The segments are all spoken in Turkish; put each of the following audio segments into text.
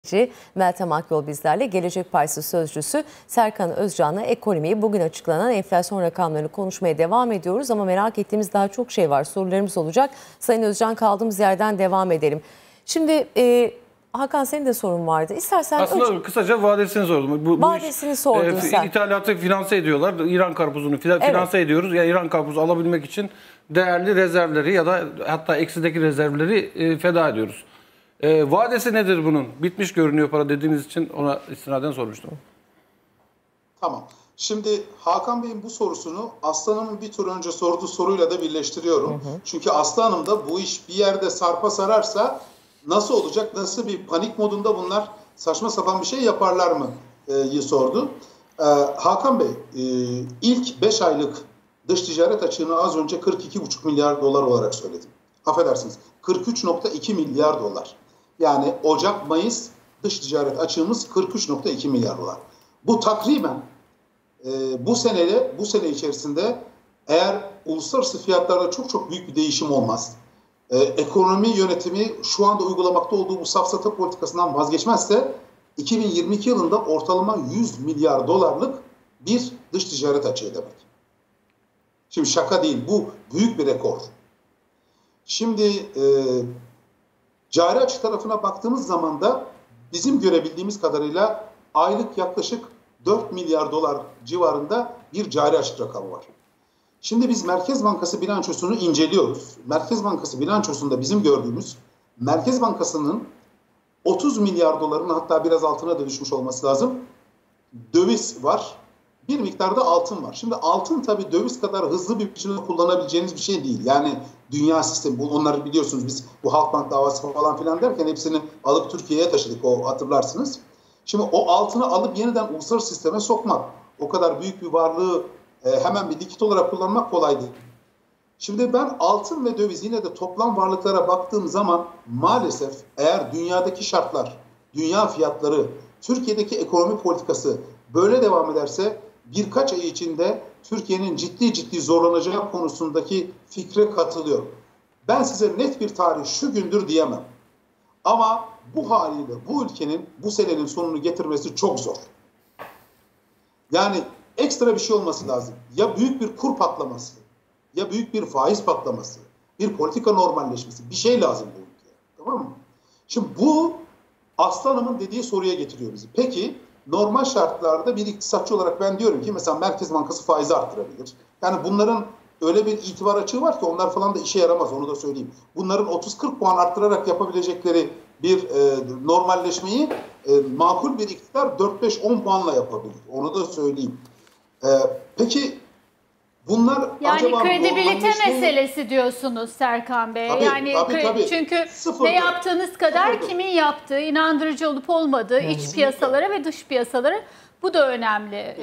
Meltem Akyol bizlerle. Gelecek Partisi sözcüsü Serkan Özcan'la ekonomiyi, bugün açıklanan enflasyon rakamlarını konuşmaya devam ediyoruz. Ama merak ettiğimiz daha çok şey var. Sorularımız olacak. Sayın Özcan, kaldığımız yerden devam edelim. Şimdi Hakan, senin de sorun vardı. İstersen aslında kısaca vadesini sordum. Vadesini sordun sen. İthalatı finanse ediyorlar. İran karpuzunu finanse ediyoruz. Ya İran karpuzu alabilmek için değerli rezervleri ya da hatta eksideki rezervleri feda ediyoruz. Vadesi nedir bunun? Bitmiş görünüyor para dediğiniz için ona istinaden sormuştum. Tamam. Şimdi Hakan Bey'in bu sorusunu Aslı Hanım'ın bir tur önce sorduğu soruyla da birleştiriyorum. Çünkü Aslı Hanım da bu iş bir yerde sarpa sararsa nasıl olacak, nasıl bir panik modunda bunlar saçma sapan bir şey yaparlar mı sordu. Hakan Bey, ilk 5 aylık dış ticaret açığını az önce 42,5 milyar dolar olarak söyledim. Affedersiniz, 43,2 milyar dolar. Yani Ocak-Mayıs dış ticaret açığımız 43,2 milyar dolar. Bu takriben bu sene içerisinde eğer uluslararası fiyatlarda çok büyük bir değişim olmaz, ekonomi yönetimi şu anda uygulamakta olduğu bu safsata politikasından vazgeçmezse 2022 yılında ortalama 100 milyar dolarlık bir dış ticaret açığı demek. Şimdi şaka değil, bu büyük bir rekor. Şimdi cari açık tarafına baktığımız zaman da bizim görebildiğimiz kadarıyla aylık yaklaşık 4 milyar dolar civarında bir cari açık rakamı var. Şimdi biz Merkez Bankası bilançosunu inceliyoruz. Merkez Bankası bilançosunda bizim gördüğümüz Merkez Bankası'nın 30 milyar doların, hatta biraz altına da düşmüş olması lazım, döviz var. Bir miktarda altın var. Şimdi altın tabii döviz kadar hızlı bir biçimde kullanabileceğiniz bir şey değil. Yani dünya sistemi, onları biliyorsunuz, biz bu Halkbank davası falan filan derken hepsini alıp Türkiye'ye taşıdık, o hatırlarsınız. Şimdi o altını alıp yeniden uluslararası sisteme sokmak, o kadar büyük bir varlığı hemen bir likit olarak kullanmak kolay değil. Şimdi ben altın ve döviz, yine de toplam varlıklara baktığım zaman maalesef eğer dünyadaki şartlar, dünya fiyatları, Türkiye'deki ekonomi politikası böyle devam ederse birkaç ay içinde Türkiye'nin ciddi zorlanacağı konusundaki fikre katılıyorum. Ben size net bir tarih şu gündür diyemem. Ama bu haliyle bu ülkenin bu senenin sonunu getirmesi çok zor. Yani ekstra bir şey olması lazım. Ya büyük bir kur patlaması, ya büyük bir faiz patlaması, bir politika normalleşmesi, bir şey lazım bu ülkeye. Tamam mı? Şimdi bu Aslı Hanım'ın dediği soruya getiriyor bizi. Peki normal şartlarda bir iktisatçı olarak ben diyorum ki mesela Merkez Bankası faizi arttırabilir. Yani bunların öyle bir itibar açığı var ki onlar falan da işe yaramaz, onu da söyleyeyim. Bunların 30-40 puan arttırarak yapabilecekleri bir normalleşmeyi makul bir iktidar 4-5-10 puanla yapabilir. Onu da söyleyeyim. Peki bunlar yani acaba kredibilite meselesi diyorsunuz Serkan Bey. Tabii. Çünkü Sıfırda. ne yaptığınız kadar kimin yaptığı, inandırıcı olup olmadığı, iç piyasalara ve dış piyasalara, bu da önemli.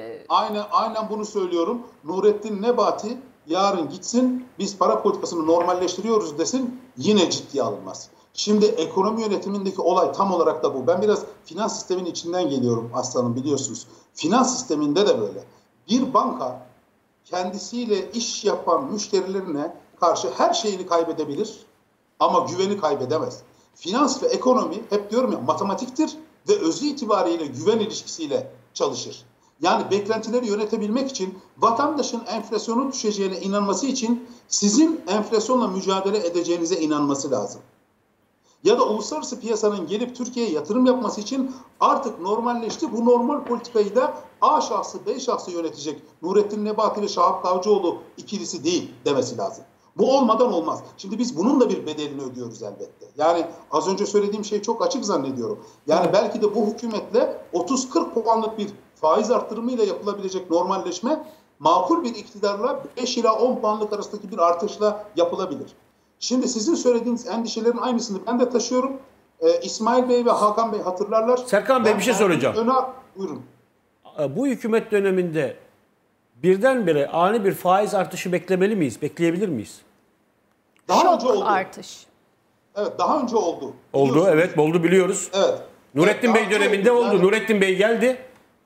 Aynen bunu söylüyorum. Nurettin Nebati yarın gitsin, biz para politikasını normalleştiriyoruz desin, yine ciddiye alınmaz. Şimdi ekonomi yönetimindeki olay tam olarak da bu. Ben biraz finans sistemin içinden geliyorum aslanım, biliyorsunuz. Finans sisteminde de böyle. Bir banka kendisiyle iş yapan müşterilerine karşı her şeyini kaybedebilir ama güveni kaybedemez. Finans ve ekonomi, hep diyorum ya, matematiktir ve özü itibariyle güven ilişkisiyle çalışır. Yani beklentileri yönetebilmek için, vatandaşın enflasyonun düşeceğine inanması için sizin enflasyonla mücadele edeceğinize inanması lazım. Ya da uluslararası piyasanın gelip Türkiye'ye yatırım yapması için artık normalleşti, bu normal politikayı da A şahsı B şahsı yönetecek, Nurettin Nebati ve Şahap Kavcıoğlu ikilisi değil demesi lazım. Bu olmadan olmaz. Şimdi biz bunun da bir bedelini ödüyoruz elbette. Yani az önce söylediğim şey çok açık zannediyorum. Yani belki de bu hükümetle 30-40 puanlık bir faiz arttırımıyla yapılabilecek normalleşme makul bir iktidarla 5 ila 10 puanlık arasındaki bir artışla yapılabilir. Şimdi sizin söylediğiniz endişelerin aynısını ben de taşıyorum. İsmail Bey ve Hakan Bey hatırlarlar. Serkan Bey, bir şey soracağım. Buyurun. Bu hükümet döneminde birdenbire ani bir faiz artışı beklemeli miyiz? Bekleyebilir miyiz? Daha önce oldu. Artış. Evet, daha önce oldu. Oldu, evet, oldu, biliyoruz. Evet. Nurettin Bey döneminde oldu. Yani Nurettin Bey geldi.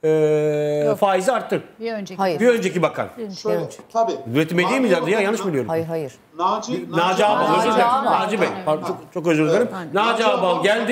Faizi arttı. Bir önceki. Hayır. Bir önceki bakan. Tabii. Nurettin Bey değil mi ya? Yanlış mı biliyorum? Hayır. Naci Ağbal, özür dilerim. Naci Bey. Çok özür dilerim. Naci Ağbal geldi.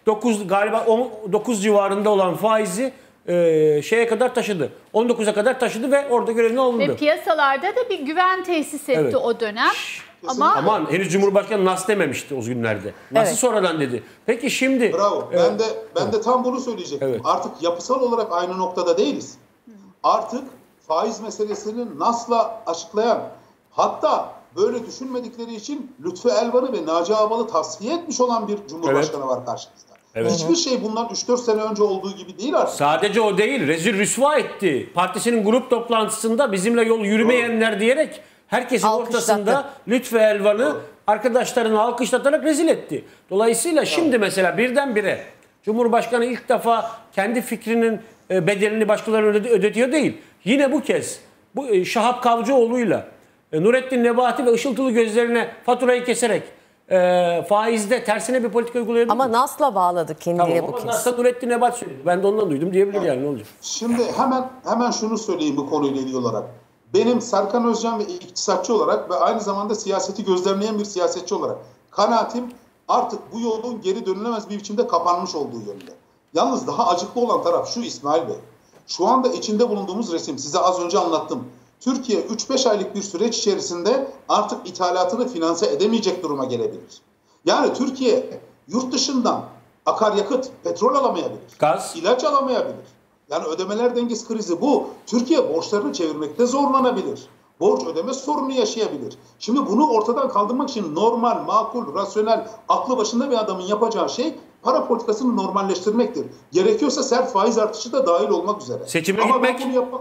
9 galiba 9 civarında olan faizi şeye kadar taşıdı. 19'a kadar taşıdı ve orada görevine alındı. Ve piyasalarda da bir güven tesis etti o dönem. Ama Aman henüz Cumhurbaşkanı nas dememişti o günlerde. Nasıl sonradan dedi. Peki şimdi... Bravo. Ben de tam bunu söyleyecektim. Evet. Artık yapısal olarak aynı noktada değiliz. Artık faiz meselesini nasla açıklayan, hatta böyle düşünmedikleri için Lütfü Elvan'ı ve Naci Ağbal'ı tasfiye etmiş olan bir Cumhurbaşkanı var karşımızda. Evet. Hiçbir şey bundan 3-4 sene önce olduğu gibi değil artık. Sadece o değil, rezil rüsva etti. Partisinin grup toplantısında bizimle yol yürümeyenler diyerek herkesin ortasında Lütfü Elvan'ı arkadaşlarını alkışlatarak rezil etti. Dolayısıyla şimdi mesela birdenbire Cumhurbaşkanı ilk defa kendi fikrinin bedelini başkalarına ödetiyor değil. Yine bu kez bu Şahap Kavcıoğlu'yla Nurettin Nebati ve ışıltılı gözlerine faturayı keserek faizde tersine bir politika uyguluyor. Ama nasla bağladı kendiye bu kez. Nasıl Nurettin Nebati söyledi. Ben de ondan duydum diyebilir yani, ne olacak? Şimdi hemen şunu söyleyeyim bu konuyla ilgili olarak. Benim Serkan Özcan ve iktisatçı olarak ve aynı zamanda siyaseti gözlemleyen bir siyasetçi olarak kanaatim artık bu yolun geri dönülemez bir biçimde kapanmış olduğu yönünde. Yalnız daha acıklı olan taraf şu İsmail Bey. Şu anda içinde bulunduğumuz resim size az önce anlattım. Türkiye 3-5 aylık bir süreç içerisinde artık ithalatını finanse edemeyecek duruma gelebilir. Yani Türkiye yurt dışından akaryakıt, petrol alamayabilir. Gaz. İlaç alamayabilir. Yani ödemeler dengesi krizi bu. Türkiye borçlarını çevirmekte zorlanabilir. Borç ödeme sorunu yaşayabilir. Şimdi bunu ortadan kaldırmak için normal, makul, rasyonel, aklı başında bir adamın yapacağı şey para politikasını normalleştirmektir. Gerekiyorsa sert faiz artışı da dahil olmak üzere. Seçime Ama gitmek. ben bunu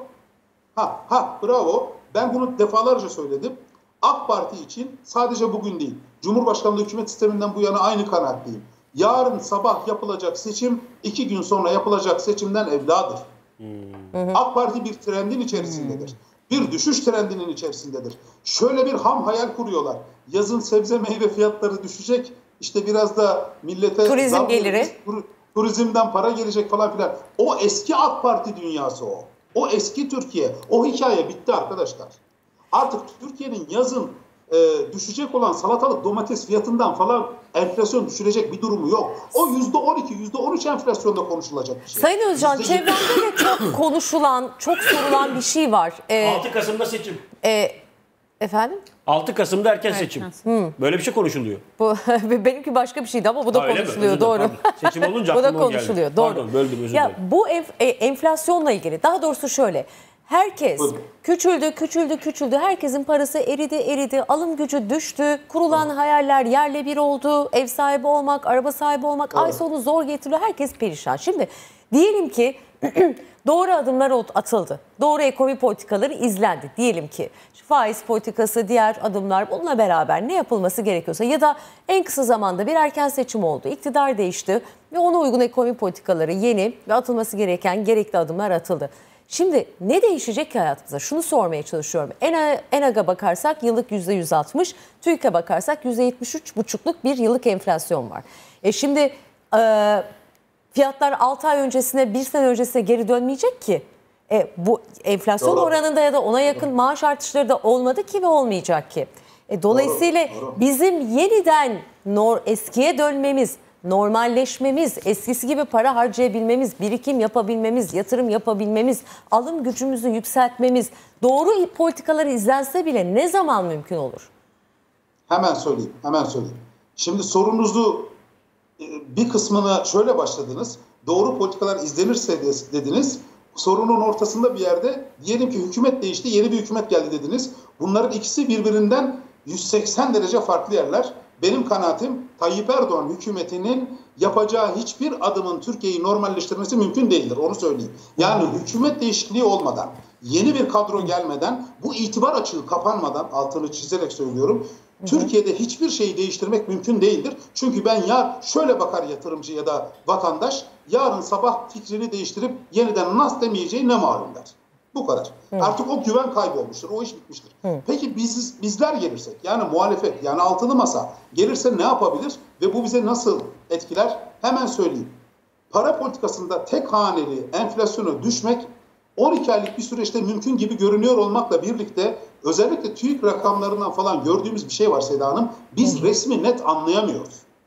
bravo. Ben bunu defalarca söyledim. AK Parti için sadece bugün değil, Cumhurbaşkanlığı hükümet sisteminden bu yana aynı kanaatliyim. Yarın sabah yapılacak seçim, 2 gün sonra yapılacak seçimden evladır. AK Parti bir trendin içerisindedir. Bir düşüş trendinin içerisindedir. Şöyle bir ham hayal kuruyorlar. Yazın sebze meyve fiyatları düşecek. İşte biraz da millete turizm geliri. Turizmden para gelecek falan filan. O eski AK Parti dünyası o. O eski Türkiye. O hikaye bitti arkadaşlar. Artık Türkiye'nin yazın düşecek olan salatalık domates fiyatından falan enflasyon düşürecek bir durumu yok. O %12, %13 enflasyonda konuşulacak bir şey. Sayın Özcan, çevremde de çok konuşulan, çok sorulan bir şey var. 6 Kasım'da seçim. Efendim? 6 Kasım'da erken seçim. Böyle bir şey konuşuluyor. Bu benimki başka bir şeydi ama bu da konuşuluyor, doğru. Seçim olunca bu da aklıma o geldi. konuşuluyor, doğru. Pardon, böldüm, özür dilerim. Bu enflasyonla ilgili, daha doğrusu şöyle. Herkes küçüldü. Herkesin parası eridi. Alım gücü düştü. Kurulan hayaller yerle bir oldu. Ev sahibi olmak, araba sahibi olmak ay sonu zor getiriliyor. Herkes perişan. Şimdi diyelim ki doğru adımlar atıldı. Doğru ekonomi politikaları izlendi. Diyelim ki faiz politikası, diğer adımlar, bununla beraber ne yapılması gerekiyorsa ya da en kısa zamanda bir erken seçim oldu. İktidar değişti ve ona uygun ekonomi politikaları yeni ve atılması gereken gerekli adımlar atıldı. Şimdi ne değişecek ki hayatımıza? Şunu sormaya çalışıyorum. ENAG'a bakarsak yıllık %160, TÜİK'e bakarsak %73,5'luk bir yıllık enflasyon var. Şimdi fiyatlar 6 ay öncesine, 1 sene öncesine geri dönmeyecek ki. Bu enflasyon oranında ya da ona yakın maaş artışları da olmadı ki ve olmayacak ki. Dolayısıyla bizim yeniden eskiye dönmemiz, normalleşmemiz, eskisi gibi para harcayabilmemiz, birikim yapabilmemiz, yatırım yapabilmemiz, alım gücümüzü yükseltmemiz, doğru politikalar izlense bile ne zaman mümkün olur? Hemen söyleyeyim. Şimdi sorunuzu bir kısmına şöyle başladınız. Doğru politikalar izlenirse dediniz. Sorunun ortasında bir yerde diyelim ki hükümet değişti, yeni bir hükümet geldi dediniz. Bunların ikisi birbirinden 180 derece farklı yerler. Benim kanaatim Tayyip Erdoğan hükümetinin yapacağı hiçbir adımın Türkiye'yi normalleştirmesi mümkün değildir. Onu söyleyeyim. Yani hükümet değişikliği olmadan, yeni bir kadro gelmeden, bu itibar açığı kapanmadan, altını çizerek söylüyorum, Türkiye'de hiçbir şeyi değiştirmek mümkün değildir. Çünkü şöyle bakar yatırımcı ya da vatandaş, yarın sabah fikrini değiştirip yeniden nas demeyeceği ne malum der. Bu kadar. Artık o güven kaybolmuştur. O iş bitmiştir. Peki bizler gelirsek, yani muhalefet, yani altılı masa gelirse ne yapabilir ve bu bize nasıl etkiler? Hemen söyleyeyim. Para politikasında tek haneli enflasyona düşmek 12 aylık bir süreçte mümkün gibi görünüyor olmakla birlikte özellikle TÜİK rakamlarından falan gördüğümüz bir şey var Seda Hanım. Biz resmi net anlayamıyoruz.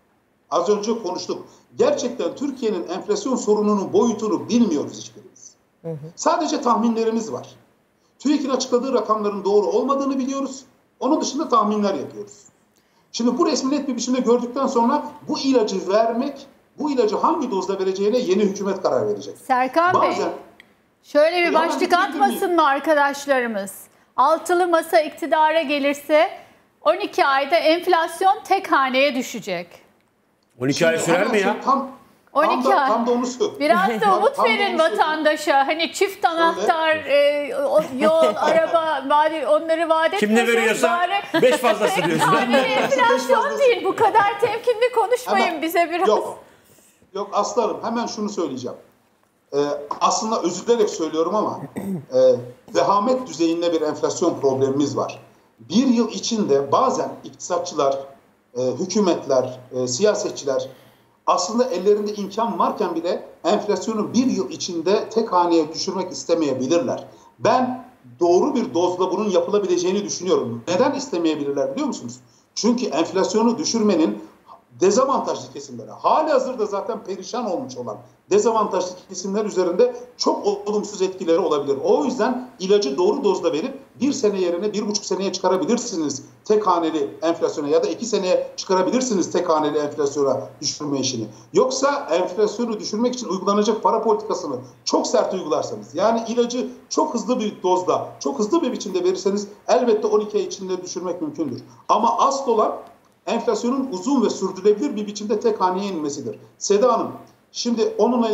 Az önce konuştuk. Gerçekten Türkiye'nin enflasyon sorununun boyutunu bilmiyoruz hiçbirimiz. Sadece tahminlerimiz var. TÜİK'in açıkladığı rakamların doğru olmadığını biliyoruz. Onun dışında tahminler yapıyoruz. Şimdi bu resmi net bir biçimde gördükten sonra bu ilacı vermek, bu ilacı hangi dozda vereceğine yeni hükümet karar verecek. Serkan Bey, şöyle bir başlık atmasın mı arkadaşlarımız? Altılı masa iktidara gelirse 12 ayda enflasyon tek haneye düşecek. 12 ay sürer mi ya? 12 ay. Tam da onu söylüyorum. Biraz da umut verin vatandaşa. Hani çift anahtar, yol, araba, onları vaat Kim ne veriyorsa 5 fazlası diyorsun. Hani enflasyon değil. Bu kadar temkinli konuşmayın bize biraz. Yok aslanım, hemen şunu söyleyeceğim. Aslında özür dilerim söylüyorum ama vehamet düzeyinde bir enflasyon problemimiz var. Bir yıl içinde bazen iktisatçılar, hükümetler, siyasetçiler aslında ellerinde imkan varken bile enflasyonu bir yıl içinde tek haneye düşürmek istemeyebilirler. Ben doğru bir dozla bunun yapılabileceğini düşünüyorum. Neden istemeyebilirler biliyor musunuz? Çünkü enflasyonu düşürmenin dezavantajlı kesimlere, halihazırda zaten perişan olmuş olan dezavantajlı kesimler üzerinde çok olumsuz etkileri olabilir. O yüzden ilacı doğru dozda verip 1 sene yerine 1,5 seneye çıkarabilirsiniz tek haneli enflasyona ya da 2 seneye çıkarabilirsiniz tek haneli enflasyona düşürme işini. Yoksa enflasyonu düşürmek için uygulanacak para politikasını çok sert uygularsanız, yani ilacı çok hızlı bir dozda, çok hızlı bir biçimde verirseniz elbette 12 ay içinde düşürmek mümkündür. Ama asıl olan enflasyonun uzun ve sürdürülebilir bir biçimde tek haneye inmesidir. Seda Hanım, şimdi onunla